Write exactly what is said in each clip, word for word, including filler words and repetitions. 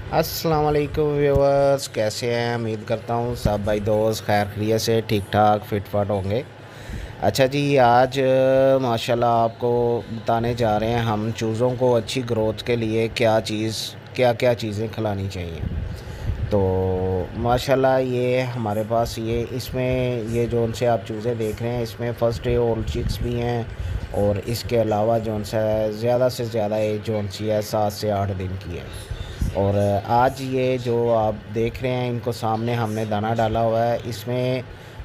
अस्सलाम वालेकुम व्यूअर्स, कैसे हैं? उम्मीद करता हूँ सब भाई दोस्त खैर खैरियत से ठीक ठाक फिट फाट होंगे। अच्छा जी, आज अ, माशाल्लाह आपको बताने जा रहे हैं हम चूज़ों को अच्छी ग्रोथ के लिए क्या चीज़ क्या क्या चीज़ें खिलानी चाहिए। तो माशाल्लाह ये हमारे पास ये इसमें ये जो उनसे आप चूज़े देख रहे हैं इसमें फ़र्स्ट डे ओल्ड चिक्स भी हैं, और इसके अलावा जो सा ज़्यादा से ज़्यादा एज जो सी है सात से आठ दिन की है। और आज ये जो आप देख रहे हैं इनको सामने हमने दाना डाला हुआ है, इसमें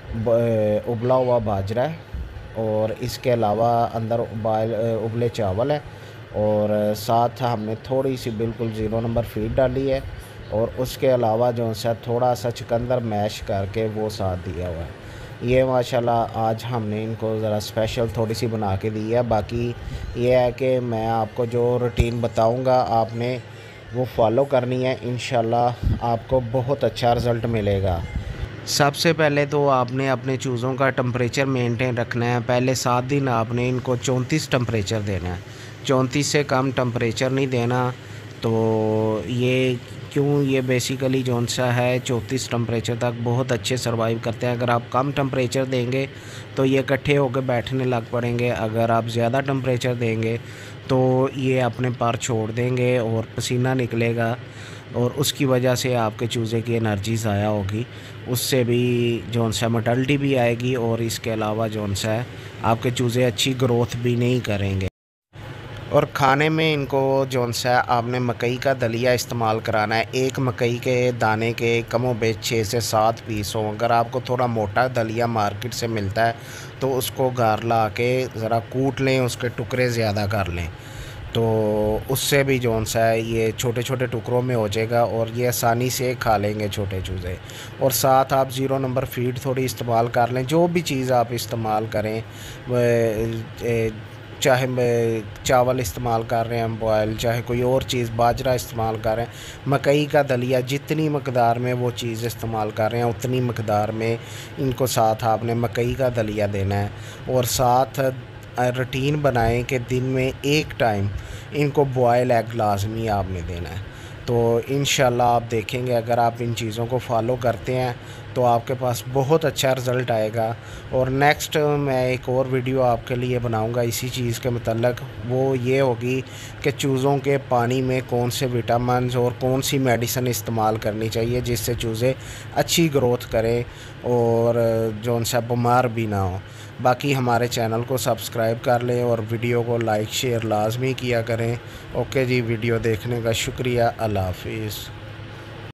ब- उबला हुआ बाजरा है, और इसके अलावा अंदर उबाल उबले चावल है, और साथ हमने थोड़ी सी बिल्कुल ज़ीरो नंबर फीड डाली है, और उसके अलावा जो सा थोड़ा सा चुकंदर मैश करके वो साथ दिया हुआ है। ये माशाल्लाह आज हमने इनको ज़रा स्पेशल थोड़ी सी बना के दी है। बाकी ये है कि मैं आपको जो रूटीन बताऊंगा आपने वो फॉलो करनी है, इंशाल्लाह आपको बहुत अच्छा रिज़ल्ट मिलेगा। सबसे पहले तो आपने अपने चूज़ों का टेम्परेचर मेंटेन रखना है। पहले सात दिन आपने इनको चौंतीस टेम्परेचर देना है, चौंतीस से कम टेम्परेचर नहीं देना। तो ये क्यों, ये बेसिकली जौन सा है चौंतीस टेम्परेचर तक बहुत अच्छे सर्वाइव करते हैं। अगर आप कम टेम्परेचर देंगे तो ये इकट्ठे होकर बैठने लग पड़ेंगे, अगर आप ज़्यादा टेम्परेचर देंगे तो ये अपने पर छोड़ देंगे और पसीना निकलेगा, और उसकी वजह से आपके चूज़े की एनर्जी ज़ाया होगी। उससे भी जौन सा मोर्टेलिटी भी आएगी, और इसके अलावा जौन सा है आपके चूज़े अच्छी ग्रोथ भी नहीं करेंगे। और खाने में इनको जौन सा है आपने मकई का दलिया इस्तेमाल कराना है। एक मकई के दाने के कमो बेश छः से सात पीस हों। अगर आपको थोड़ा मोटा दलिया मार्केट से मिलता है तो उसको घर ला के ज़रा कूट लें, उसके टुकड़े ज़्यादा कर लें, तो उससे भी जौन सा है ये छोटे छोटे टुकड़ों में हो जाएगा, और ये आसानी से खा लेंगे छोटे चूज़े। और साथ आप ज़ीरो नंबर फीड थोड़ी इस्तेमाल कर लें। जो भी चीज़ आप इस्तेमाल करें, वह चाहे मैं चावल इस्तेमाल कर रहे हैं बॉयल, चाहे कोई और चीज़ बाजरा इस्तेमाल कर रहे हैं, मकई का दलिया जितनी मकदार में वो चीज़ इस्तेमाल कर रहे हैं उतनी मकदार में इनको साथ आपने मकई का दलिया देना है। और साथ रूटीन बनाएं कि दिन में एक टाइम इनको बॉयल एग लाजमी आपने देना है। तो इंशाल्लाह आप देखेंगे अगर आप इन चीज़ों को फॉलो करते हैं तो आपके पास बहुत अच्छा रिज़ल्ट आएगा। और नेक्स्ट मैं एक और वीडियो आपके लिए बनाऊंगा इसी चीज़ के मतलब, वो ये होगी कि चूज़ों के पानी में कौन से विटामिन्स और कौन सी मेडिसिन इस्तेमाल करनी चाहिए जिससे चूज़े अच्छी ग्रोथ करें और जो उनसे बीमार भी ना हो। बाकी हमारे चैनल को सब्सक्राइब कर लें और वीडियो को लाइक शेयर लाजमी किया करें। ओके जी, वीडियो देखने का शुक्रिया। अल्लाह हाफिज़।